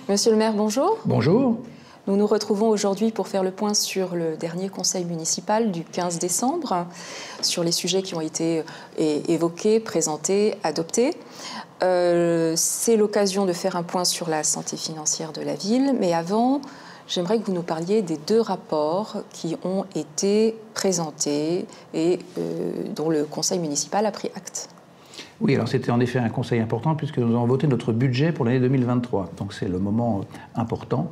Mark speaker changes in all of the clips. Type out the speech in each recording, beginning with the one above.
Speaker 1: Monsieur le maire, bonjour.
Speaker 2: Bonjour.
Speaker 1: Nous nous retrouvons aujourd'hui pour faire le point sur le dernier conseil municipal du 15 décembre, sur les sujets qui ont été évoqués, présentés, adoptés. C'est l'occasion de faire un point sur la santé financière de la ville, mais avant, j'aimerais que vous nous parliez des 2 rapports qui ont été présentés et dont le conseil municipal a pris acte.
Speaker 2: Oui, alors c'était en effet un conseil important puisque nous avons voté notre budget pour l'année 2023. Donc c'est le moment important.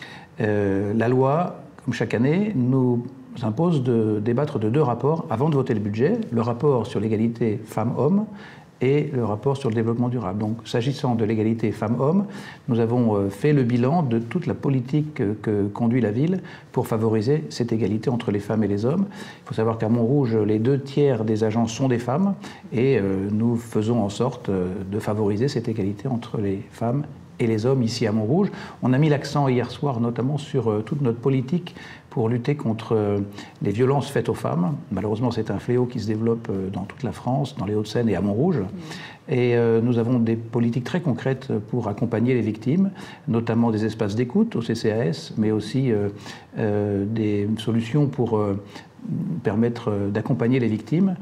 Speaker 2: La loi, comme chaque année, nous impose de débattre de 2 rapports avant de voter le budget. Le rapport sur l'égalité femmes-hommes et le rapport sur le développement durable. Donc, s'agissant de l'égalité femmes-hommes, nous avons fait le bilan de toute la politique que conduit la ville pour favoriser cette égalité entre les femmes et les hommes. Il faut savoir qu'à Montrouge, les 2 tiers des agents sont des femmes et nous faisons en sorte de favoriser cette égalité entre les femmes et les hommes ici à Montrouge. On a mis l'accent hier soir notamment sur toute notre politique pour lutter contre les violences faites aux femmes. Malheureusement, c'est un fléau qui se développe dans toute la France, dans les Hauts-de-Seine et à Montrouge. Et nous avons des politiques très concrètes pour accompagner les victimes, notamment des espaces d'écoute au CCAS, mais aussi des solutions pour permettre d'accompagner les victimes,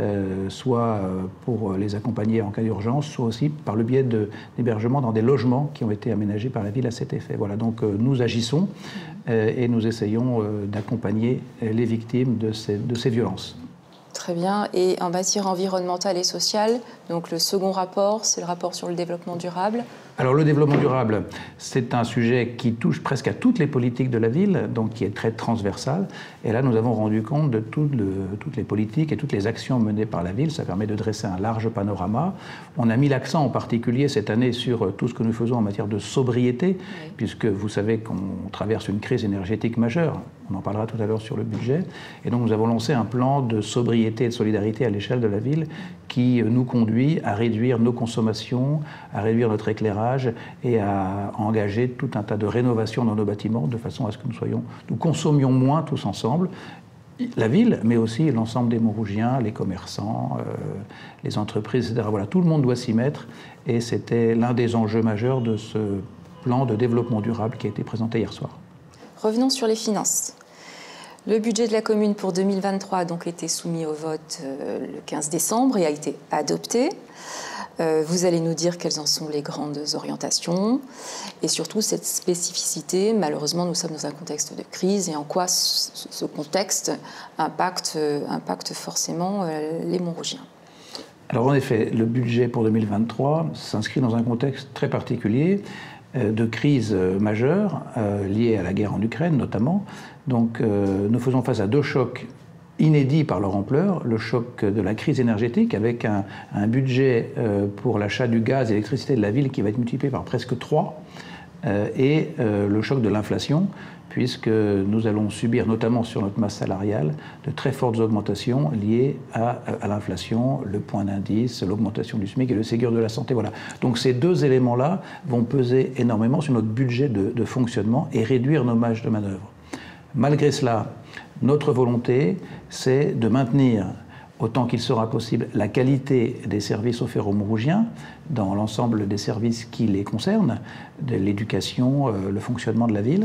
Speaker 2: soit pour les accompagner en cas d'urgence, soit aussi par le biais d'hébergement dans des logements qui ont été aménagés par la ville à cet effet. Voilà, donc nous agissons et nous essayons d'accompagner les victimes de ces violences.
Speaker 1: Très bien. Et en matière environnementale et sociale, donc le second rapport, c'est le rapport sur le développement durable.
Speaker 2: Alors le développement durable, c'est un sujet qui touche presque à toutes les politiques de la ville, donc qui est très transversal. Et là, nous avons rendu compte de toutes les politiques et toutes les actions menées par la ville. Ça permet de dresser un large panorama. On a mis l'accent en particulier cette année sur tout ce que nous faisons en matière de sobriété, oui, puisque vous savez qu'on traverse une crise énergétique majeure. On en parlera tout à l'heure sur le budget. Et donc nous avons lancé un plan de sobriété et de solidarité à l'échelle de la ville qui nous conduit à réduire nos consommations, à réduire notre éclairage et à engager tout un tas de rénovations dans nos bâtiments de façon à ce que nous consommions moins tous ensemble. La ville, mais aussi l'ensemble des Montrougiens, les commerçants, les entreprises, etc. Voilà, tout le monde doit s'y mettre et c'était l'un des enjeux majeurs de ce plan de développement durable qui a été présenté hier soir.
Speaker 1: Revenons sur les finances. Le budget de la commune pour 2023 a donc été soumis au vote le 15 décembre et a été adopté. Vous allez nous dire quelles en sont les grandes orientations et surtout cette spécificité. Malheureusement, nous sommes dans un contexte de crise et en quoi ce contexte impacte forcément les Montrougiens.
Speaker 2: Alors en effet, le budget pour 2023 s'inscrit dans un contexte très particulier de crise majeure liée à la guerre en Ukraine notamment. Donc nous faisons face à 2 chocs inédits par leur ampleur, le choc de la crise énergétique avec un budget pour l'achat du gaz et l'électricité de la ville qui va être multiplié par presque 3 et le choc de l'inflation puisque nous allons subir notamment sur notre masse salariale de très fortes augmentations liées à l'inflation, le point d'indice, l'augmentation du SMIC et le Ségur de la santé. Voilà. Donc ces 2 éléments-là vont peser énormément sur notre budget de fonctionnement et réduire nos marges de manœuvre. Malgré cela, notre volonté, c'est de maintenir, autant qu'il sera possible, la qualité des services offerts aux Montrougiens dans l'ensemble des services qui les concernent, de l'éducation, le fonctionnement de la ville.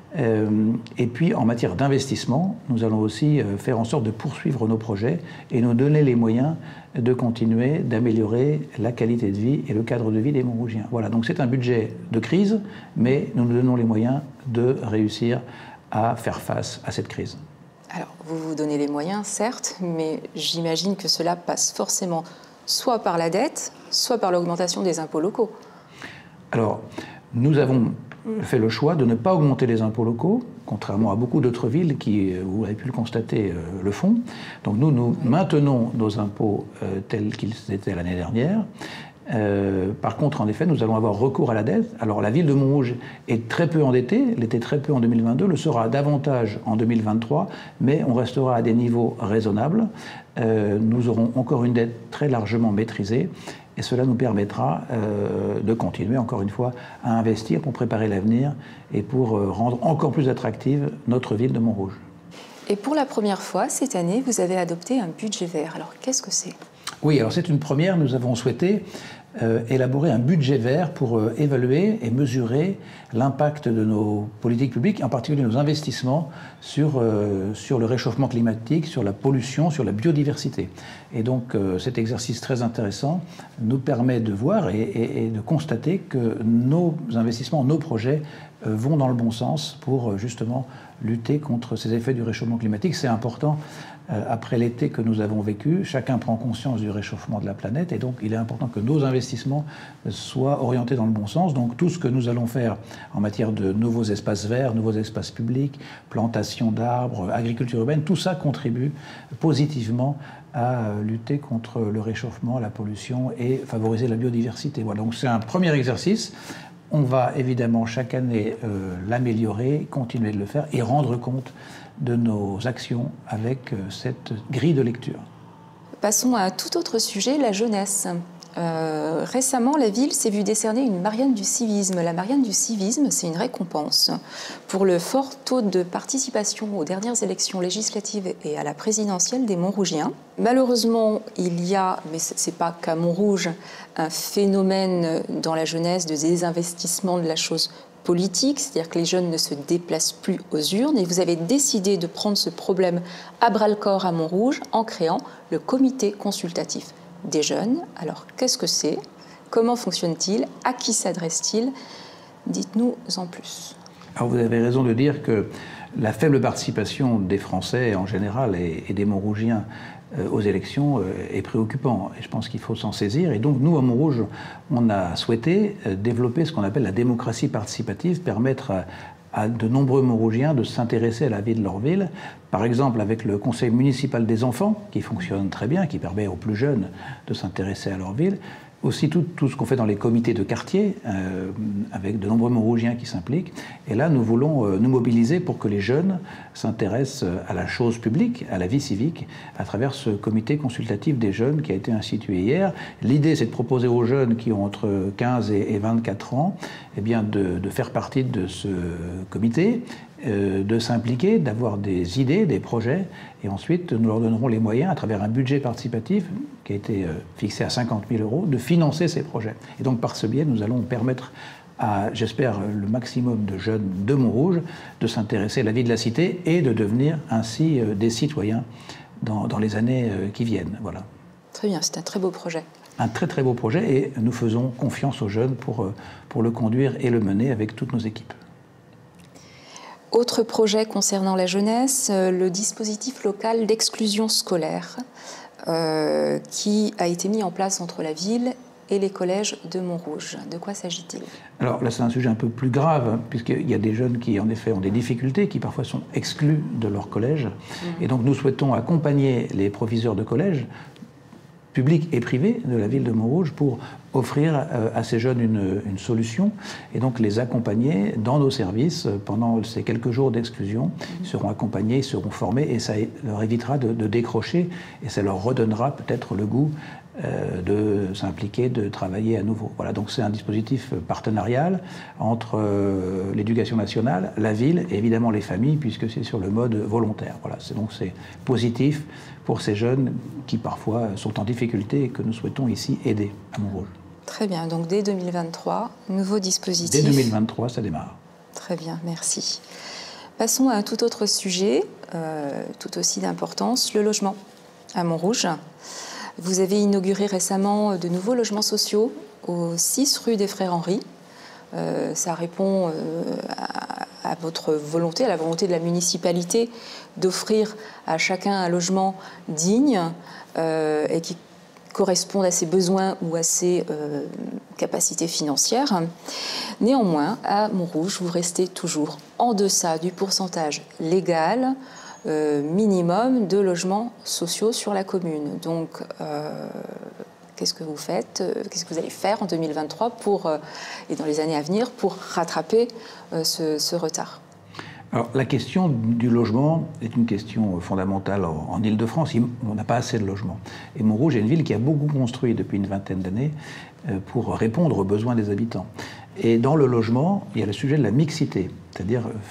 Speaker 2: Et puis, en matière d'investissement, nous allons aussi faire en sorte de poursuivre nos projets et nous donner les moyens de continuer d'améliorer la qualité de vie et le cadre de vie des Montrougiens. Voilà, donc c'est un budget de crise, mais nous nous donnons les moyens de réussir à faire face à cette crise.
Speaker 1: Alors, vous vous donnez les moyens, certes, mais j'imagine que cela passe forcément soit par la dette, soit par l'augmentation des impôts locaux.
Speaker 2: Alors, nous avons fait le choix de ne pas augmenter les impôts locaux, contrairement à beaucoup d'autres villes qui, vous avez pu le constater, le font. Donc nous maintenons nos impôts tels qu'ils étaient l'année dernière. Par contre, en effet, nous allons avoir recours à la dette. Alors, la ville de Montrouge est très peu endettée, elle était très peu en 2022, le sera davantage en 2023, mais on restera à des niveaux raisonnables. Nous aurons encore une dette très largement maîtrisée et cela nous permettra de continuer, encore une fois, à investir pour préparer l'avenir et pour rendre encore plus attractive notre ville de Montrouge.
Speaker 1: Et pour la première fois, cette année, vous avez adopté un budget vert. Alors, qu'est-ce que c'est ?
Speaker 2: Oui, alors c'est une première. Nous avons souhaité élaborer un budget vert pour évaluer et mesurer l'impact de nos politiques publiques, en particulier nos investissements sur le réchauffement climatique, sur la pollution, sur la biodiversité. Et donc cet exercice très intéressant nous permet de voir et de constater que nos investissements, nos projets vont dans le bon sens pour justement lutter contre ces effets du réchauffement climatique. C'est important. Après l'été que nous avons vécu, chacun prend conscience du réchauffement de la planète et donc il est important que nos investissements soient orientés dans le bon sens. Donc tout ce que nous allons faire en matière de nouveaux espaces verts, nouveaux espaces publics, plantation d'arbres, agriculture urbaine, tout ça contribue positivement à lutter contre le réchauffement, la pollution et favoriser la biodiversité. Voilà, donc c'est un premier exercice. On va évidemment chaque année l'améliorer, continuer de le faire et rendre compte de nos actions avec cette grille de lecture.
Speaker 1: Passons à un tout autre sujet, la jeunesse. Récemment, la ville s'est vue décerner une Marianne du civisme. La Marianne du civisme, c'est une récompense pour le fort taux de participation aux dernières élections législatives et à la présidentielle des Montrougiens. Malheureusement, il y a, mais ce n'est pas qu'à Montrouge, un phénomène dans la jeunesse de désinvestissement de la chose politique, c'est-à-dire que les jeunes ne se déplacent plus aux urnes, et vous avez décidé de prendre ce problème à bras-le-corps à Montrouge en créant le comité consultatif des jeunes. Alors, qu'est-ce que c'est? Comment fonctionne-t-il? À qui s'adresse-t-il? Dites-nous en plus.
Speaker 2: Alors, vous avez raison de dire que la faible participation des Français en général et des Montrougiens aux élections est préoccupant. Et je pense qu'il faut s'en saisir. Et donc, nous, à Montrouge, on a souhaité développer ce qu'on appelle la démocratie participative, permettre à de nombreux Montrougiens de s'intéresser à la vie de leur ville. Par exemple, avec le conseil municipal des enfants, qui fonctionne très bien, qui permet aux plus jeunes de s'intéresser à leur ville. Aussi tout ce qu'on fait dans les comités de quartier, avec de nombreux Montrougiens qui s'impliquent. Et là, nous voulons nous mobiliser pour que les jeunes s'intéressent à la chose publique, à la vie civique, à travers ce comité consultatif des jeunes qui a été institué hier. L'idée, c'est de proposer aux jeunes qui ont entre 15 et 24 ans eh bien, de faire partie de ce comité, de s'impliquer, d'avoir des idées, des projets, et ensuite nous leur donnerons les moyens, à travers un budget participatif qui a été fixé à 50 000 €, de financer ces projets. Et donc par ce biais, nous allons permettre à, j'espère, le maximum de jeunes de Montrouge de s'intéresser à la vie de la cité et de devenir ainsi des citoyens dans les années qui viennent. Voilà.
Speaker 1: Très bien, c'est un très beau projet.
Speaker 2: Un très très beau projet et nous faisons confiance aux jeunes pour le conduire et le mener avec toutes nos équipes.
Speaker 1: Autre projet concernant la jeunesse, le dispositif local d'exclusion scolaire qui a été mis en place entre la ville et les collèges de Montrouge. De quoi s'agit-il?
Speaker 2: Alors là, c'est un sujet un peu plus grave, puisqu'il y a des jeunes qui, en effet, ont des difficultés, qui parfois sont exclus de leur collège. Et donc, nous souhaitons accompagner les proviseurs de collèges, publics et privés de la ville de Montrouge, pour offrir à ces jeunes une solution et donc les accompagner dans nos services pendant ces quelques jours d'exclusion. Ils seront accompagnés, ils seront formés et ça leur évitera de décrocher et ça leur redonnera peut-être le goût de s'impliquer, de travailler à nouveau. Voilà, donc c'est un dispositif partenarial entre l'éducation nationale, la ville et évidemment les familles puisque c'est sur le mode volontaire. Voilà, donc c'est positif pour ces jeunes qui parfois sont en difficulté et que nous souhaitons ici aider à Montrouge.
Speaker 1: Très bien, donc dès 2023, nouveau dispositif.
Speaker 2: Dès 2023, ça démarre.
Speaker 1: Très bien, merci. Passons à un tout autre sujet, tout aussi d'importance, le logement à Montrouge. Vous avez inauguré récemment de nouveaux logements sociaux au 6 rue des Frères Henri. Ça répond à votre volonté, à la volonté de la municipalité d'offrir à chacun un logement digne et qui corresponde à ses besoins ou à ses capacités financières. Néanmoins, à Montrouge, vous restez toujours en deçà du pourcentage légal minimum de logements sociaux sur la commune. Donc, qu'est-ce que vous faites? Qu'est-ce que vous allez faire en 2023 et dans les années à venir pour rattraper ce retard?
Speaker 2: Alors, la question du logement est une question fondamentale en Île-de-France. On n'a pas assez de logements. Et Montrouge est une ville qui a beaucoup construit depuis une vingtaine d'années pour répondre aux besoins des habitants. Et dans le logement, il y a le sujet de la mixité, c'est-à-dire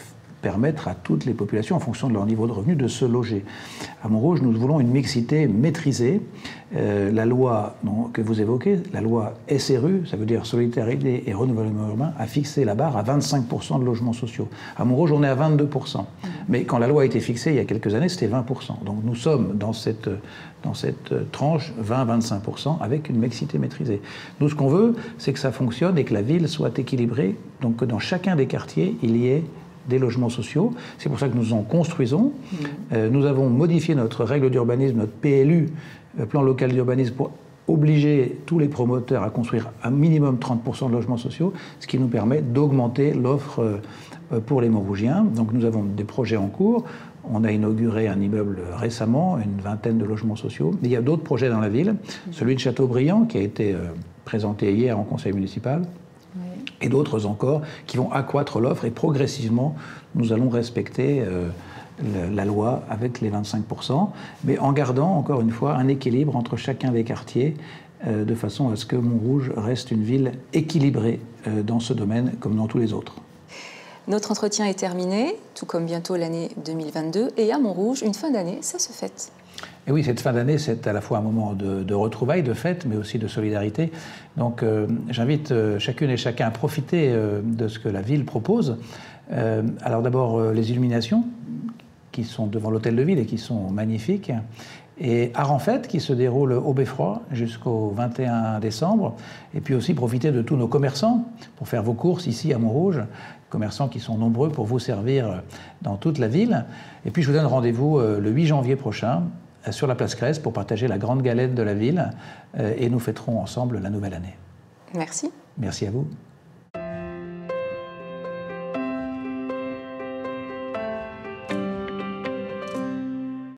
Speaker 2: permettre à toutes les populations, en fonction de leur niveau de revenu, de se loger. À Montrouge, nous voulons une mixité maîtrisée. La loi que vous évoquez, la loi SRU, ça veut dire Solidarité et Renouvellement Urbain, a fixé la barre à 25% de logements sociaux. À Montrouge, on est à 22%. Mais quand la loi a été fixée, il y a quelques années, c'était 20%. Donc nous sommes dans cette tranche 20-25% avec une mixité maîtrisée. Nous, ce qu'on veut, c'est que ça fonctionne et que la ville soit équilibrée, donc que dans chacun des quartiers, il y ait des logements sociaux. C'est pour ça que nous en construisons. Nous avons modifié notre règle d'urbanisme, notre PLU, plan local d'urbanisme, pour obliger tous les promoteurs à construire un minimum 30% de logements sociaux, ce qui nous permet d'augmenter l'offre pour les Montrougiens. Donc nous avons des projets en cours. On a inauguré un immeuble récemment, une vingtaine de logements sociaux. Mais il y a d'autres projets dans la ville. Celui de Châteaubriand, qui a été présenté hier en conseil municipal, et d'autres encore qui vont accroître l'offre. Et progressivement, nous allons respecter la loi avec les 25%, mais en gardant, encore une fois, un équilibre entre chacun des quartiers, de façon à ce que Montrouge reste une ville équilibrée dans ce domaine comme dans tous les autres.
Speaker 1: Notre entretien est terminé, tout comme bientôt l'année 2022. Et à Montrouge, une fin d'année, ça se fête.
Speaker 2: Et oui, cette fin d'année, c'est à la fois un moment de retrouvailles, de fête, mais aussi de solidarité. Donc j'invite chacune et chacun à profiter de ce que la ville propose. Alors d'abord, les illuminations qui sont devant l'hôtel de ville et qui sont magnifiques. Et Art en Fête qui se déroule au Beffroi jusqu'au 21 décembre. Et puis aussi profiter de tous nos commerçants pour faire vos courses ici à Montrouge. Commerçants qui sont nombreux pour vous servir dans toute la ville. Et puis je vous donne rendez-vous le 8 janvier prochain sur la place Crèce pour partager la grande galette de la ville et nous fêterons ensemble la nouvelle année.
Speaker 1: Merci.
Speaker 2: Merci à vous.